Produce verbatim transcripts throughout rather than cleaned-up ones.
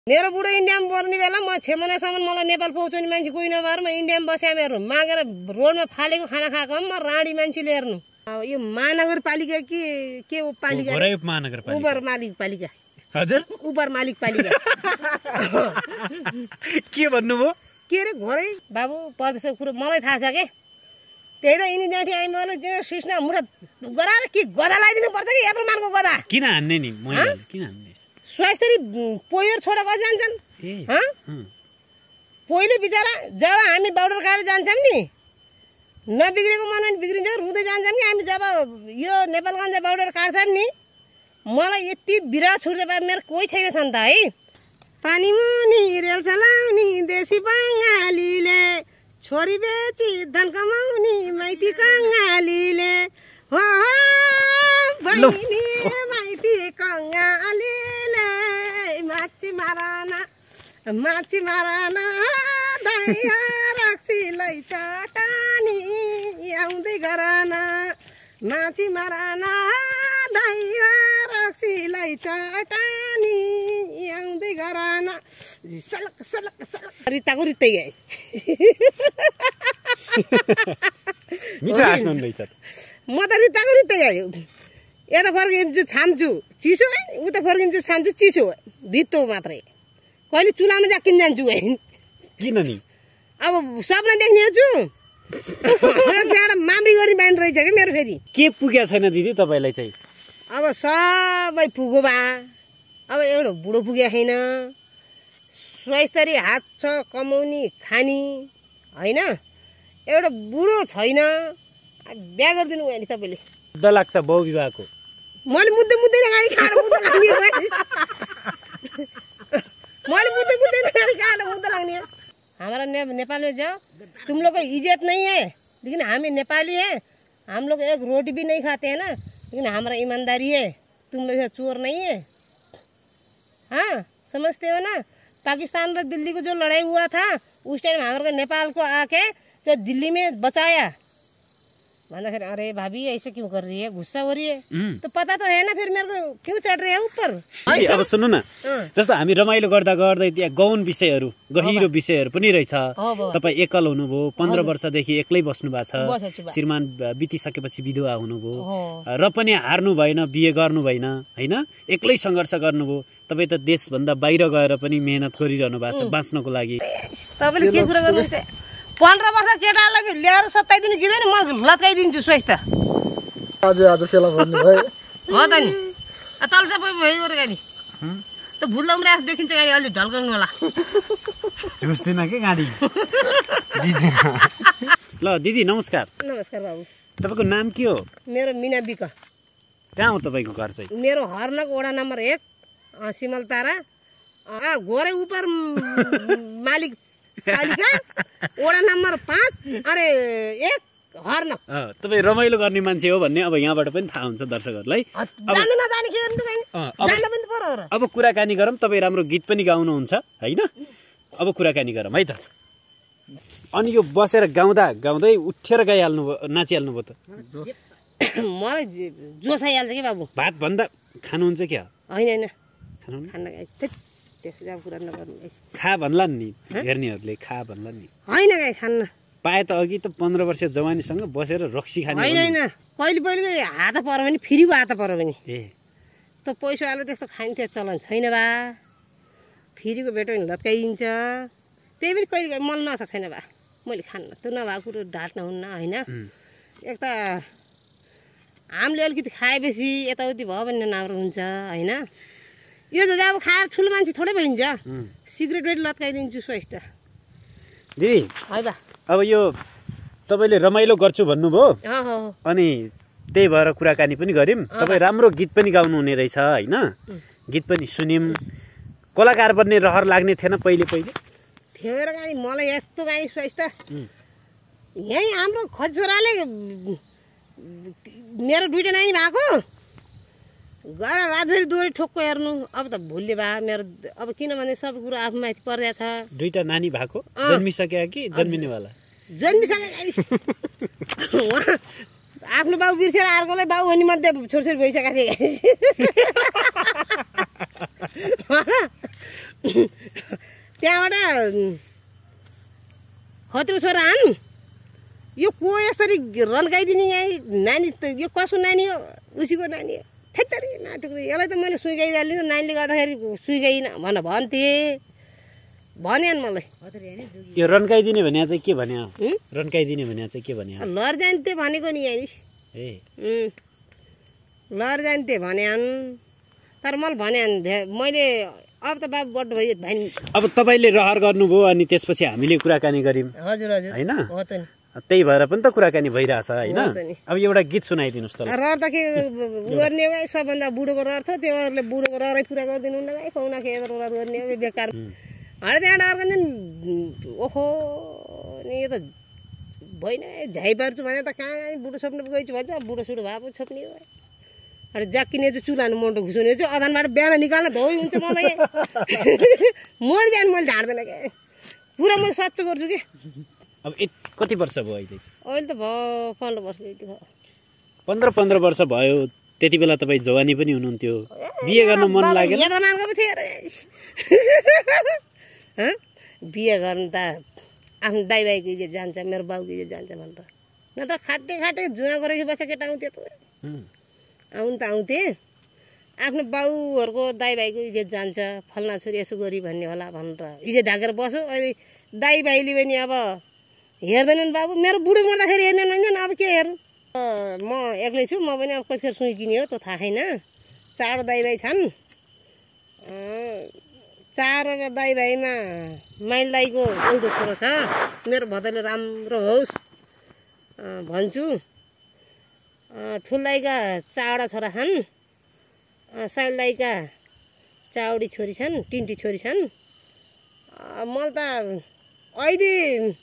मेरो बुढो इन्डियामा पर्ने बेला म छ महिनासम्म मलाई नेपाल पहुँचाउने मान्छे कोही नभएर म इन्डियामा बसेँ। मेरो मागेर रोडमा फालेको खाना खाएको म राडी मान्छेले हेर्नु। यो महानगरपालिका के के हो पालिका? महानगरपालिका उबर मालिक पालिका। हजुर उबर मालिक पालिका। के भन्नुभयो? के रे घरै बाबु परदेशको कुरो मलाई थाहा छ के। त्यही त यिनी जाँठी आइ मलाई सिस्ना मुठा गराएर के गदा लगाइदिनु पर्छ कि यत्रो मानको गदा? किन हान्ने नि मैले? किन हान्ने? स्वास्थ्यरी पोयर छोडेर कति जान्छन्? पहिले बिचरा जब हामी बाउडर काटेर जान्छौँ नि नबिग्रेको मन बिग्रिन्छ रुँदै जान्छौँ कि हामी जब यो नेपालगञ्ज बाउडर काट्छन् नि मलाई यति बिरा छुट्छ बा मेरो कोही छैन नि त है। पानी मुनि रेल चलाउने देशी बङ्गालीले छोरी बेची धन कमाउने माइती कङ्गालीले हो बहिनी माइती कङ्गालीले माछी माराना माछी माराना दैया रक्सीलाई चटानी आउँदै गराना माछी माराना दैया रक्सीलाई चटानी आउँदै गराना सलक सलक सलक रिताको रित्तै गए। मिठो हाँस्नु रहेछ। म त रिताको रित्तै गयो। यता फर्किन्छु छाम्छु चिसो उता फर्किन्छु छाम्छु चिसो भित्तो मात्रै। कहिले चुलामा जाकिन जान्छु है। किन नि? अब सपना देख्ने छु त्यहाँबाट माम्री गरी बाँड रहेछ कि मेरो फेरि। के पुगेको छैन दिदी तपाईँलाई चाहिँ? अब सबै पुगो बा। अब एउटा बुढो पुगेको छैन। स्वास्थ्यरी हात छ कमाउने खानी होइन। एउटा बुढो छैन। बिहा गरिदिनु भयो नि तपाईँले। मुद्दा लाग्छ बहु विवाहको। मैले मुद्दै मुद्दै गाडी खाएर मुद्दा लाग्ने हो। मैले मुद्दै मुद्दै गाडी खाएर मुद्दा लाग्ने हो। हमारा ने, नेपाल में जाओ तुम लोग को इज्जत नहीं है लेकिन हमें नेपाली है हम लोग एक रोटी भी नहीं खाते हैं ना लेकिन हमारा ईमानदारी है। तुम लोग चोर नहीं है। हाँ समझते हो ना? पाकिस्तान और दिल्ली को जो लड़ाई हुआ था उस टाइम हमारे नेपाल को आके जो दिल्ली में बचाया फिर अरे भाभी ऐसे क्यों कर रही है गुस्सा हो रही है तो पता तो है ना फिर मेरे को क्यों चढ़ रहे हैं ऊपर। अब सुन्नु न जस्तो हामी रमाइलो गर्दा गर्दै त्यहाँ गौन विषयहरू गहिरो विषयहरू पनि रहेछ। तपाईँ एकल हुनुभयो पन्ध्र वर्षदेखि एक्लै बस्नु भएको छ। श्रीमान बितिसकेपछि विधवा हुनुभयो र पनि हार्नु भएन बिहे गर्नु भएन होइन। एक्लै सङ्घर्ष गर्नुभयो। तपाईँ त देशभन्दा बाहिर गएर पनि मेहनत गरिरहनु भएको छ बाँच्नको लागि। तपाईँले के कुरा गर्नुहुन्छ? पन्ध्र वर्ष केटालाई ल्याएर सत्ताइदिनु किदैन म लत्काइदिन्छु स्वास्थ्य। आज आज फेला भन्नु भयो हो त नि। तल चाहिँ भयो गाडी त भुल्दा उम्रा देखिन्छ गाडी अलि ढल्काउनु होला। झुस्दैन के गाडी। ल दिदी नमस्कार। नमस्कार बाबु। तपाईँको नाम के हो? मेरो मिना बिक। कहाँ हो तपाईँको घर चाहिँ? मेरो हर्नक वडा नम्बर एक सिमल तारा गोरे ऊपर मालिक पालिका वडा नम्बर पाँच अरे एक हर्न। तपाईँ रमाइलो गर्ने मान्छे हो भन्ने अब यहाँबाट पनि थाहा हुन्छ दर्शकहरूलाई। अब कुराकानी गरौँ। तपाईँ राम्रो गीत पनि गाउनुहुन्छ होइन। अब कुराकानी गरौँ है त। अनि यो बसेर गाउँदा गाउँदै उठेर गाइहाल्नु भयो नाचिहाल्नु भयो त? मलाई जोस आइहाल्छ कि बाबु। भात भन्दा खानुहुन्छ क्या? होइन होइन खाना कुरा नगर्नु। खा भन्ला नि हेर्नेहरूले खा भन्ला नि। होइन गाई खान्न पाए त अघि त पन्ध्र वर्ष जवानीसँग बसेर रक्सी खाने। होइन होइन कहिले पहिले हात पर्यो भने फ्रीको हात पर्यो भने ए त पैसा आलो त्यस्तो खाइन्थ्यो चलन छैन बा। फ्रीको भेट्यो भने लत्काइदिन्छ। त्यही पनि कहिले मन नछ छैन बा मैले खान्न। त्यो नभएको कुरो ढाँट्न हुन्न होइन। एक त हामीले अलिकति खाएपछि यताउति भयो भने नराम्रो हुन्छ होइन। यो त अब खाएर ठुलो मान्छे थोरै भइन्छ। सिगरेट पनि लत्काइदिन्छु स्वास्थ्य दिदी है बा। अब यो तपाईँले रमाइलो गर्छु भन्नुभयो अनि त्यही भएर कुराकानी पनि गऱ्यौँ। तपाईँ राम्रो गीत पनि गाउनु हुने रहेछ होइन। गीत पनि सुन्यौँ। कलाकार बन्ने रहर लाग्ने थिएन पहिले पहिले? थियो र गाडी मलाई यस्तो गाडी स्वास्थ्य यहीँ हाम्रो खजोराले मेरो दुईवटा नानी भएको गएर रातभरि दोहोरी ठोक्को हेर्नु। अब त भुल्ले भए मेरो अब किनभने सब कुरो आफू माथि परिरहेछ। दुईटा नानी भएको जन्मिसक्यो कि जन्मिनेवाला? जन्मिसक्यो। आफ्नो बाउ बिर्सेर अर्कोलाई बाउ हुने मध्ये छोरछोरी भइसकेको थिएँ। त्यहाँबाट खत्रो छोरा आनु यो को यसरी रन्काइदिने यहाँ नानी त यो कसको नानी हो उसीको नानी हो थेतरी नाटुको यसलाई त मैले सुइगाइहालेँ नानीले गर्दाखेरि सुइगाइन भन भन्थेँ भन्यो नि मलाई यो रन्काइदिने भने चाहिँ के भन्यो रन्काइदिने भने चाहिँ के भन्यो लर जान्थे भनेको नि यहाँ ए लर जान्थे भने तर मैले भने मैले अब त बाबु बड्ड भयो भाइ अब तपाईँले रहर गर्नुभयो अनि त्यसपछि हामीले कुराकानी गऱ्यौँ हजुर हजुर होइन हो त नि त्यही भएर पनि त कुराकानी भइरहेछ होइन अब एउटा गीत सुनाइदिनुहोस् त रहर त के गर्ने हो सबभन्दा बुढोको रहर थियो त्योहरूले बुढोको रहरै पुरा गरिदिनु न भाइ पाउना के रहर गर्ने हो बेकार हरे त्यहाँबाट अर्को दिन ओहो नि यो त भएन झाइ पार्छु भने त कहाँ बुढो छोप्नु गइछु भन्छ बुढो सुढो भए पो छोप्ने हो अरे जाक्किने चाहिँ चुलानु मोटो घुसाउने चाहिँ अधानबाट बिहान निकाल्न धोइ हुन्छ मलाई मरि जानु मैले ढाड्दैन क्या पुरा मैले सच्चो गर्छु कि अब कति वर्ष भयो अहिले अहिले त भयो पन्ध्र वर्ष जति भयो पन्ध्र पन्ध्र वर्ष भयो त्यति बेला तपाईँ जवानी पनि हुनुहुन्थ्यो बिहे गर्न मन लागेन बिहे गर्नु त आफ्नो दाइ भाइको इज्जत जान्छ मेरो बाउको इज्जत जान्छ भनेर नत्र खाटे खाटे जुवा गरेको बसेको केटा आउँथ्यो त आउनु त आउँथे आफ्नो बाउहरूको दाइ भाइको इज्जत जान्छ फल्ना छोरी यसो गरी भन्ने होला भनेर इज्जत ढाकेर बस्यो अहिले दाइ भाइले पनि अब हेर्दैनन् बाबु मेरो बुढो मर्दाखेरि हेर्ने भन्छन् अब के हेर्नु म एक्लै छु म पनि अब कतिखेर सुइकिने हो त्यो थाहा छैन चारवटा दाइ भाइ छन् चारवटा दाइ भाइमा माइल दाइको एउटा छोरो छ मेरो भदैले राम्रो होस् भन्छु ठुल दाइका चारवटा छोरा छन् साइल दाइका चारवटी छोरी छन् तिनटी छोरी छन् मैले त अहिले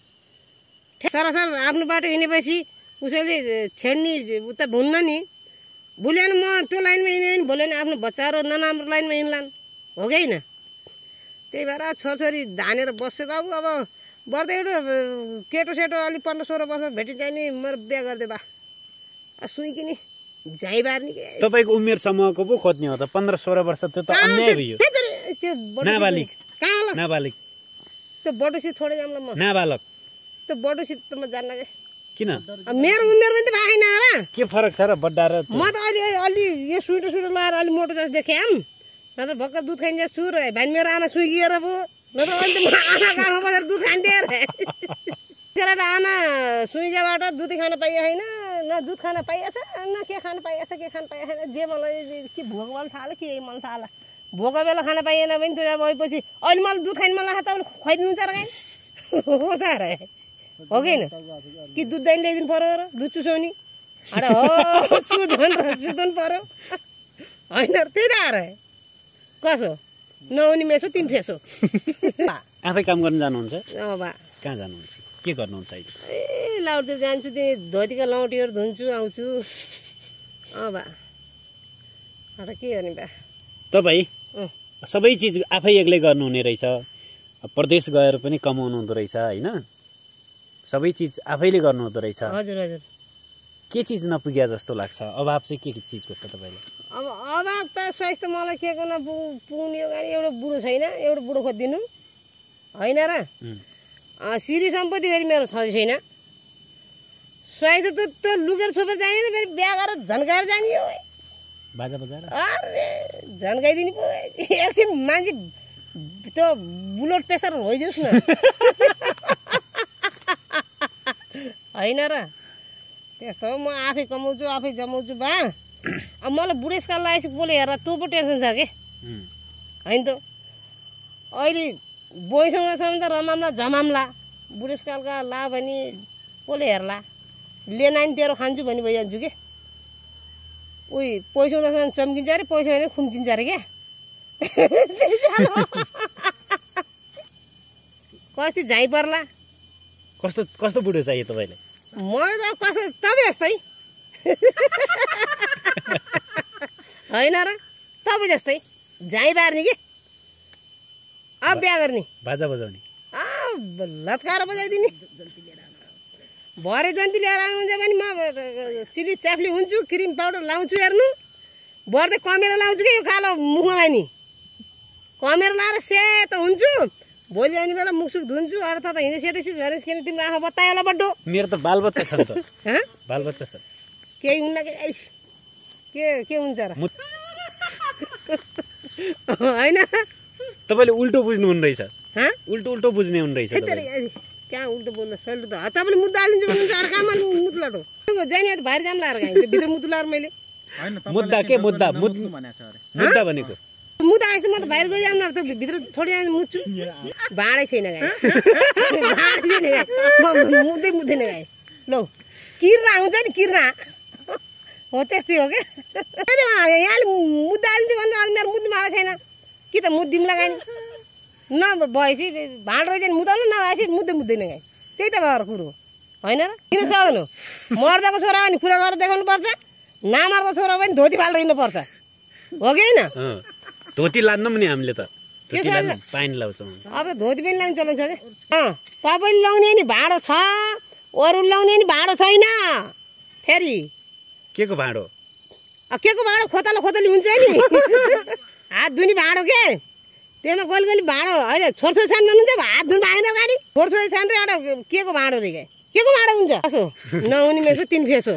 सरासर आफ्नो बाटो हिँडेपछि उसैले छेड्ने उता भुन्न नि भुलेन म त्यो लाइनमा हिँड्यो भने भोलि आफ्नो बच्चाहरू नराम्रो लाइनमा हिँड्लान् हो कि होइन त्यही भएर छोरछोरी धानेर बस्छु बाबु अब बढ्दै एउटा केटो सेटो अलिक पन्ध्र सोह्र वर्ष भेटिन्छ नि मेरो बिहा गरिदियो बा सुइकिने झाइ बार्ने के तपाईँको उमेर समूहको पो खोज्ने हो त पन्ध्र सोह्र वर्ष त्यो त अन्याय भयो नाबालिग कहाँ नाबालिग त्यो बडोसित छोडे जाम्ला म नाबालक त्यो बडोसित त म जान्न क्या किन मेरो उमेर पनि त भएको छैन र के फरक छ र बड्डा र म त अलि अलि यो सुइटो सुइटो लगाएर अलि मोटो जस्तो देखेँ नत्र भर्खर दुध खाइन्छ छु र भाइ मेरो आमा सुइगिएर पो नत्र अहिले म आमा गाउँमा बसेर दुध खान्थेँ रे केटाटा आमा सुइजाबाट दुध खान पाइएको छैन न दुध खान पाइएछ न के खान पाइएछ के खान पाइएको छैन जे मलाई के भोक मन थाहा के मन थाहा भोको बेला खान पाइएन भने त्यो अब भएपछि अहिले मलाई दुध खानु मन लाग्छ तपाईँले खुवाइदिनुहुन्छ र काहीँ हो त रे हो कि होइन कि दुध दाइन ल्याइदिनु पऱ्यो र दुध चुसाउने अरे हो सुधन र सुधन पऱ्यो होइन त्यही त आएर कसो नहुने मेसो तिन फेसो आफै काम गर्न जानुहुन्छ अब कहाँ जानुहुन्छ के गर्नुहुन्छ अहिले ए लाउटीतिर जान्छु त्यही धोतीका लौटीहरू धुन्छु आउँछु अब अरे के गर्ने बा तपाईँ सबै चिज आफै एक्लै गर्नुहुने रहेछ प्रदेश गएर पनि कमाउनु हुँदो रहेछ होइन सबै चिज आफैले गर्नुहुँदो रहेछ हजुर हजुर के चिज नपुग्या जस्तो लाग्छ अभाव चाहिँ के के चिजको छ तपाईँलाई अब अभाव त स्वास्थ्य मलाई के गर्न पुग्ने हो गाडी एउटा बुढो छैन एउटा बुढो खोजिदिनु होइन र सिरी सम्पत्ति फेरि मेरो छँदै छैन स्वास्थ्य त त्यो लुकेर छोपेर जाने नि फेरि बिहा गरेर झन्काएर जाने हो बाजा बजाएर अरे झन्काइदिने पो एकछिन मान्छे त्यो बुलेट प्रेसर होइदियोस् न होइन र त्यस्तो हो म आफै कमाउँछु आफै जमाउँछु बा अब मलाई बुढेसकाल लागेपछि बोले हेर तँ पो टेन्सन छ कि होइन त अहिले बोइसँग छ भने त रमाम्ला झमाम्ला बुढेसकालका ला भने कसले हेर्ला ले नानी तेरो खान्छु भने भइजान्छु के उही पैसा हुँदासम्म चम्किन्छ अरे पैसा भने खुम्चिन्छ अरे क्या कति झाइ पर्ला कस्तो कस्तो बुढो चाहियो तपाईँलाई मलाई त कसो तपाईँ जस्तै होइन र तपाईँ जस्तै झाइ बार्ने के अब बिहा गर्ने बाजा बजाउने लत्काएर बजाइदिने भरे जन्ती लिएर आउनुहुन्छ भने म चिली चाप्ली हुन्छु क्रिम पाउडर लाउँछु हेर्नु बढ्दै कमेरो लाउँछु कि यो कालो मुखमा नि कमेरो लाएर सेतो हुन्छु भोलि आउने बेला मुखसुख धुन्छु अरू त हिँड्दै सेतै सिस भएर किन तिम्रो आँखा बतायो होला बड्डो मेरो त बालबच्चा छ नि त बालबच्चा छ केही हुन्न के के के हुन्छ र होइन तपाईँले उल्टो बुझ्नु हुने रहेछ उल्टो उल्टो बुझ्ने हुने रहेछ कहाँ उल्टो बोल्न सहिलो त तपाईँले मुद्दा हालिदिन्छ भन्नुहुन्छ एउटा काममा मुद्ला त जाने त भारी जाम लाएर गएँ भित्र मुद्दा लाएर मैले मुद्दा के मुद्दा मुद्दा भनेको मुद्दा आएछ म त बाहिर गइजाम न त भित्र थोरै मुद्छु भाँडै छैन गाई भाँडै छैन गाई म मुद्दै मुद्दैन गाई लौ किर्ना हुन्छ नि किर्ना हो त्यस्तै हो क्या यहाँले मुद्दा हालिदिन्छ भन्दा अनि मेरो मुद्दी भाँडा छैन कि त मुद्दिम लगाएँ न भएपछि भाँडो रहेछ नि मुद्दाउनु नभएपछि मुद्दै मुद्दैन गाई त्यही त भएर कुरो होइन र किन सक्नु मर्दाको छोरा पनि कुरा गरेर देखाउनु पर्छ नमर्दाको छोरा पनि धोती फालेर हिँड्नुपर्छ हो कि होइन धोती लान्नौँ नि हामीले त पानी लाउँछौँ अब धोती पनि लाउने चलन छ क्या तपाईँले लाउने नि भाँडो छ अरू लाउने नि भाँडो छैन फेरि के को भाँडो के को भाँडो खोतलो खोतली हुन्छ नि हात धुने भाँडो के त्यसमा कहिले कहिले भाँडो होइन छोरछोरी छान भन्नुहुन्छ हात धुनु आएन गाडी छोरछोरी छान र एउटा के को भाँडो रे के को भाँडो हुन्छ कसो नहुने मेसो तिन फेसो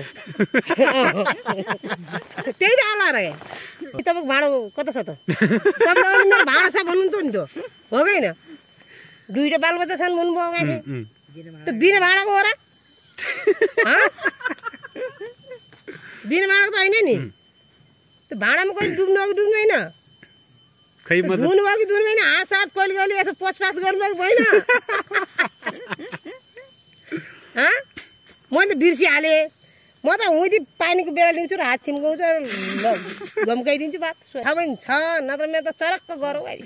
त्यही त आला रे तपाईँको भाँडो कता छ त तपाईँले मेरो भाँडो छ भन्नु त नि त हो कि होइन दुईवटा बालबच्चा छन् भन्नुभयो गाडी त्यो बिना भाँडाको हो र बिना भाँडाको त होइन नि त्यो भाँडामा कहिले डुब्नु अघि डुब्नु होइन धुनु भयो कि धुनु भएन हात साथ कहिले कहिले यसो पोछपाछ गर्नुभयो भएन मैले त बिर्सिहालेँ म त हुँदी पानीको बेला ल्याउँछु र हात छिम्काउँछु र गम्काइदिन्छु बात थाहा पनि छ नत्र मेरो त चरक्क गरौँ अहिले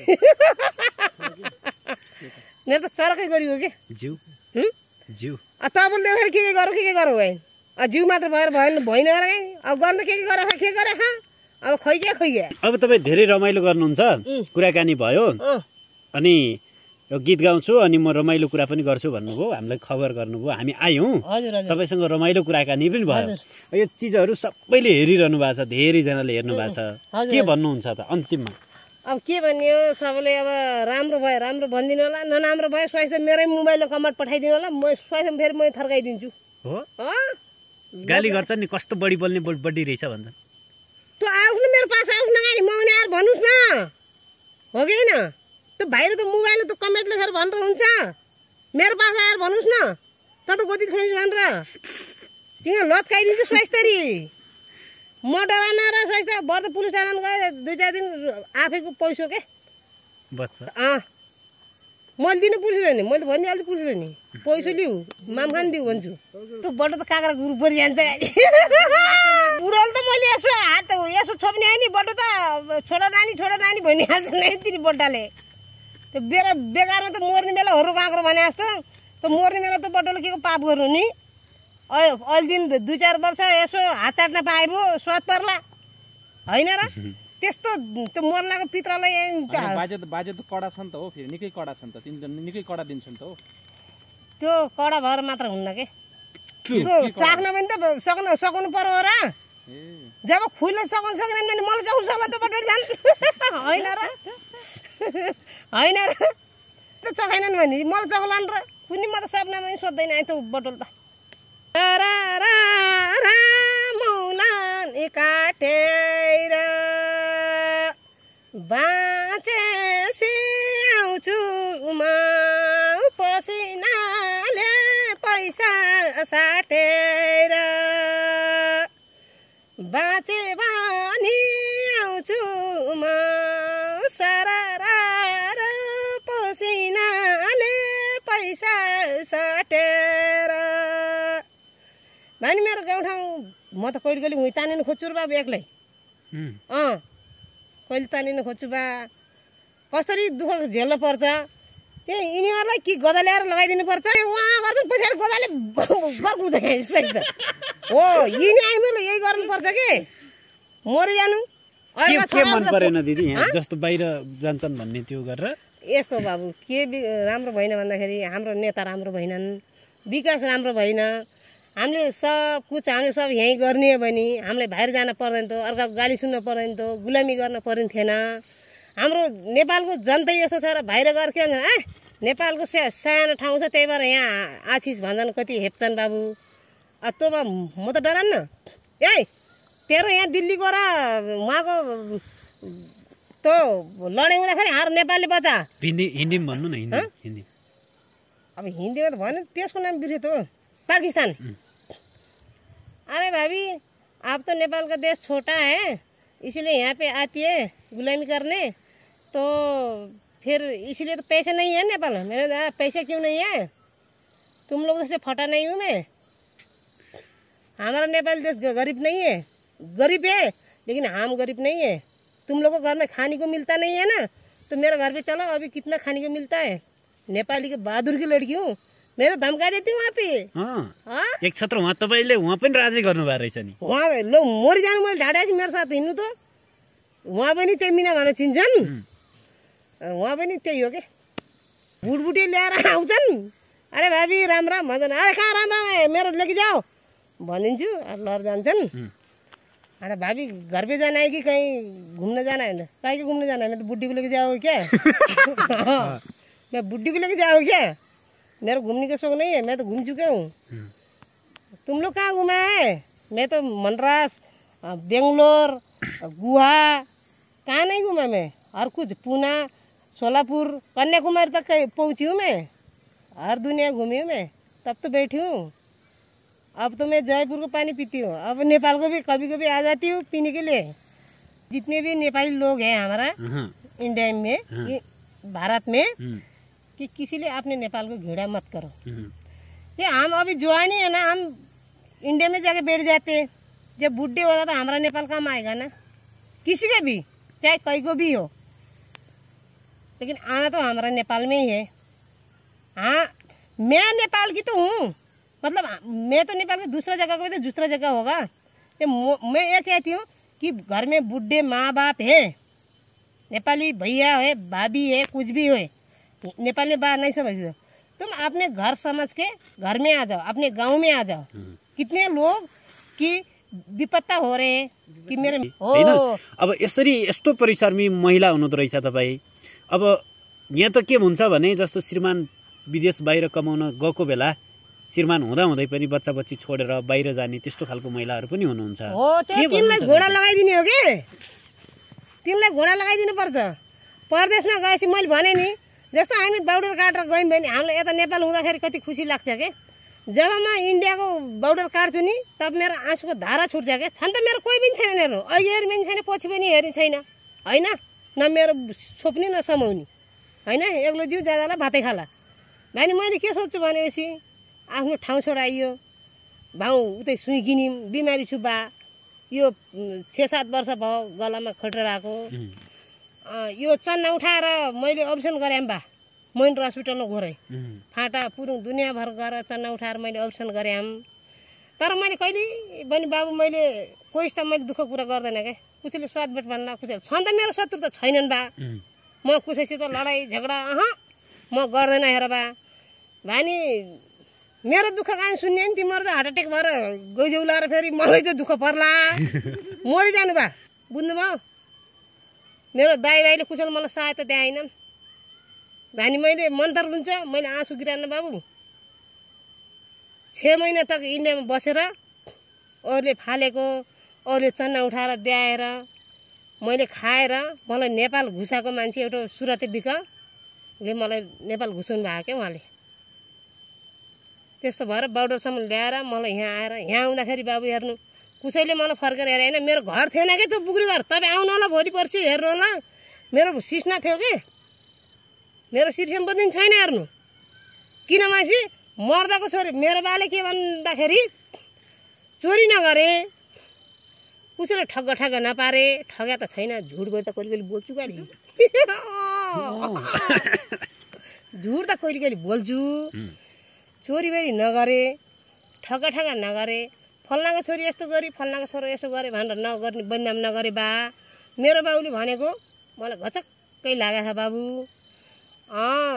मेरो त चरक्कै गरियो कि जिउ जिउ तपाईँले देखेर के के गरौँ के के गरौँ है जिउ मात्र भएर भएन भएन र अब गर्नु के के गरेर के गरे अब खैगे खैगे अब तपाईँ धेरै रमाइलो गर्नुहुन्छ कुराकानी भयो अनि यो गीत गाउँछु अनि म रमाइलो कुरा पनि गर्छु भन्नुभयो हामीलाई खबर गर्नुभयो हामी आयौँ तपाईँसँग रमाइलो कुराकानी पनि भयो यो चिजहरू सबैले हेरिरहनु भएको छ धेरैजनाले हेर्नु भएको छ के भन्नुहुन्छ त अन्तिममा अब के भन्ने हो सबैले अब राम्रो भयो राम्रो भनिदिनु होला नराम्रो भयो स्वास्थ्य मेरै मोबाइलमा कमेन्ट पठाइदिनु होला म स्वास्थ्य फेरि म थर्काइदिन्छु हो गाली गर्छ नि कस्तो बढी बोल्ने बढी रहेछ भन्छ त्यो आउनु मेरो पास आउनु नगानी म आएर भन्नुहोस् न हो कि होइन त्यो भाइले त मोबाइलमा त कमेन्ट लेखेर भनेर हुन्छ मेरो पास आएर भन्नुहोस् न त त गोदी छैन भनेर तिमीहरू लत्काइदिन्छु स्वास्थ्यरी म डराएन र स्वास्थ्य बढ्दो पुलिस थानामा गएँ दुई चार दिन आफैको पैसो के अँ मैले दिनु पुलिसलाई नि मैले भनिहाल्छु पुलिसलाई नि पैसो लिऊ माम खान दिऊ भन्छु त्यो बड्डो त काँक्रा गुरु परिजान्छ बुढोले त मैले यसो हात यसो छोप्ने हो नि बड्डो त छोडा नानी छोडा नानी भनिहाल्छ नि तिनी बड्डाले त्यो बेला बेकारमा त मर्ने बेला हरू काँक्रो भने जस्तो त्यो मर्ने बेला त बड्डोले के को पाप गर्नु नि अहिले दिन दुई चार वर्ष यसो हात चाट्न पाए पो स्वाद पर्ला होइन र त्यस्तो त्यो मर्लाको पित्रालाई बाजे त बाजे त कडा छ नि त हो फेरि निकै कडा छ नि त तिनजना निकै कडा दिन्छ नि त हो त्यो कडा भएर मात्र हुन्न के त्यो चाख्न पनि त सक्नु सकाउनु पर्यो र जब खुल्न सकाउनु सकेन भने मलाई चाख्नु सक्ला त बटोल जान होइन र होइन र त चखाएनन् भने मलाई चखलान् र कुनै म त सपनामा पनि सोध्दैन आए त बटोल त मौलान काटेर बाँचेसी आउँछु म पसिनाले पैसा साटेर बाँचे बानी आउँछु म सरारा पसिनाले पैसा साटेर भाइ मेरो गाउँठाउँ म त कहिले कहिले हुँ तानिनु खोज्छु र बाबु एक्लै अँ कहिले तानिनु खोज्छु बा कसरी दुःख झेल्नु पर्छ चाहिँ यिनीहरूलाई कि गदा ल्याएर लगाइदिनु पर्छ उहाँ गर्छ पछाडि गदाले गर्कुन्छ त हो यिनी आइमाले यही गर्नुपर्छ कि मरिजानु के मन परेन दिदी यहाँ जस्तो बाहिर जान्छन् भन्ने त्यो गरेर यस्तो बाबु के राम्रो भएन भन्दाखेरि हाम्रो नेता राम्रो भएनन् विकास राम्रो भएन हामीले सब कुछ हामीले सब यहीँ गर्ने हो भने हामीलाई बाहिर जान पर्दैन थियो, अर्काको गाली सुन्न पर्दैन थियो, गुलामी गर्न पर्ने थिएन। हाम्रो नेपालको जनता यस्तो छ र बाहिर गएर के भन्छ, ए नेपालको सा सानो ठाउँ छ त्यही भएर यहाँ आछिस भन्छन्, कति हेप्छन् बाबु। अब तँ म त डरान्न। ए तेरो यहाँ दिल्ली गएर उहाँको तँ लडाइँ हुँदाखेरि हाम्रो नेपालले बचा। हिन्दी हिन्दीमा भन्नु न, हिन्दी हिन्दी अब हिन्दीमा त भन्यो, त्यसको नाम बिर्से त पाकिस्तान। अरे भाभी आप तो नेपाल का देश छोटा है, इसलिए यहाँ पे आती है गुलामी करने, तो फिर इसलिए तो पैसे नहीं है नेपाल। मैंने कहा पैसे क्यों नहीं है, तुम लोग से फटा नहीं हूँ मैं। हमारा नेपाल देश गरीब नहीं है, गरीब है लेकिन हम गरीब नहीं है। तुम लोग को घर में खाने को मिलता नहीं है ना, तो मेरे घर पे चलो, अभी कितना खाने को मिलता है। नेपाली के बहादुर की लड़की हूँ, मैं तो धमका देती हूँ वहाँ पे। हाँ एक छत्र वहाँ तपाईँले वहाँ पनि राजी गर्नुभएको रहेछ नि। वहाँ लो मरि जानु, मैले ढाडा छु मेरो साथ हिँड्नु त। वहाँ पनि त्यही मिना भनेर चिन्छन्, वहाँ पनि त्यही हो के, बुटबुटी ल्याएर आउँछन्। अरे भाभी राम राम भन्छन्, अरे कहाँ राम राम मेरो लेके जाओ भनिदिन्छु, लर जान्छन्। अरे भाभी घर पे जाना है कि कहीं घूमने जाना है? कहीं के घूमने जाना है? मैं तो बुड्ढी को लेके जाओगे क्या? मैं बुड्ढी को लेके जाओगे क्या? मेरा घूमने का शौक नहीं है, मैं तो घूम चुका हूँ। तुम लोग कहाँ घूमा है? मैं तो मनरास, बेंगलोर, गुहा, कहाँ नहीं घूमा मैं, हर कुछ पूना, सोलापुर, कन्याकुमारी तक पहुँची हूँ मैं, हर दुनिया घूमी हूँ मैं, तब तो बैठी हूँ। अब तो मैं जयपुर को पानी पीती हूँ, अब नेपाल को भी कभी कभी आ जाती हूँ पीने के लिए। जितने भी नेपाली लोग हैं हमारा इंडिया में, भारत में, कि किसी लिए आपने नेपाल को घृणा मत करो। ये हम अभी जवानी है ना, हम इंडिया में जाके बैठ जाते हैं, जब बुढ़े होगा तो हमारा नेपाल काम आएगा ना, किसी का भी, चाहे कोई को भी हो, लेकिन आना तो हमारा नेपाल में ही है। हाँ मैं नेपाल की तो हूँ, मतलब मैं तो नेपाल की दूसरा जगह को तो दूसरा जगह होगा। ये मैं ये कहती हूँ कि घर में बुढ़े माँ बाप है, नेपाली भैया है, भाभी है, कुछ भी हो, नेपाल में बाहर नहीं समझ दो, तुम अपने घर समझ के घर में आ जाओ, अपने गांव में आ जाओ। कितने लोग कि विपत्ता हो रहे हैं कि मेरे हो। अब यसरी यस्तो परिसरमी महिला हुनुहुँदो रहेछ तपाईँ। अब यहाँ त के हुन्छ भने जस्तो श्रीमान विदेश बाहिर कमाउन गएको बेला श्रीमान हुँदा हुँदै पनि बच्चा बच्ची छोडेर बाहिर जाने त्यस्तो खालको महिलाहरू पनि हुनुहुन्छ। हो त्यो तिमीलाई घोडा लगाइदिने हो के, तिमीलाई घोडा लगाइदिनु पर्छ। परदेशमा गएपछि मैले भने नि, जस्तो हामी बाउडर काटेर गयौँ भने हामीलाई यता नेपाल हुँदाखेरि कति खुसी लाग्छ के, जब म इन्डियाको बाउडर काट्छु नि तब मेरो आँसुको धारा छुट्छ के। छन् त मेरो कोही पनि छैन, मेरो अहिले हेर्ने पनि छैन, पछि पनि हेर्ने छैन, होइन न मेरो छोप्ने न समाउने, होइन एक्लो जिउ ज्यादालाई भातै खाला भाइ। मैले के सोध्छु भनेपछि आफ्नो ठाउँ छोडाइयो, भाउ उतै सुई किनिम, बिमारी छु बा, यो छ सात वर्ष भयो गलामा खटेर आएको, यो चन्ना उठाएर मैले अप्रेसन गरेँ बा, महेन्द्र हस्पिटलमा घोरेँ, फाटा पुरुङ दुनियाँभर गएर चन्ना उठाएर मैले अप्रेसन गरेँ। तर मैले कहिले पनि बाबु मैले कोही त मैले दुःख कुरा गर्दैन क्या, कसैले स्वाद बेट भन्न, कसैले छन् त मेरो शत्रु त छैनन् बा, म कसैसित लडाइँ झगडा अह म गर्दैन हेर बा भानी। मेरो दुःख कहाँ सुन्ने नि, तिमीहरू त हार्ट एट्याक भएर गइदेऊ लाएर फेरि मलाई चाहिँ दुःख पर्ला, मरिजानु बा, बुझ्नुभयो। मेरो दाइ भाइले कुशल मलाई सहायता दिएनन् भानी, मैले मन्तर हुन्छ, मैले आँसु गिराएन बाबु। छ महिना तक इन्डियामा बसेर अरूले फालेको, अरूले चन्ना उठाएर द्याएर मैले खाएर मलाई नेपाल घुसाएको मान्छे एउटा सुरते बिकले मलाई नेपाल घुसाउनु भएको क्या उहाँले। त्यस्तो भएर बाउडरसम्म ल्याएर मलाई यहाँ आएर यहाँ आउँदाखेरि बाबु हेर्नु कसैले मलाई फर्केर हेरे होइन, मेरो घर थिएन क्या त्यो बुग्री घर, तपाईँ आउनु होला भोलि पर्सि हेर्नु होला, मेरो सिस्ना थियो कि, मेरो शिर सम्पत्ति छैन हेर्नु। किन मासी मर्दाको छोरी, मेरो बाले के भन्दाखेरि चोरी नगरे, कसैले ठग्ग ठग्ग नपारे, ठग्या त छैन, झुट गरी त कहिले कहिले बोल्छु गाडी, झुट त कहिले कहिले बोल्छु, चोरी बेरी नगरे, ठग्गा ठग्गा नगरे, फल्नाको छोरी यस्तो गरी फल्नाको छोरो यस्तो गरे भनेर नगर्ने बदनाम नगरे बा। मेरो बाबुले भनेको मलाई घचक्कै लागेको छ बाबु। अँ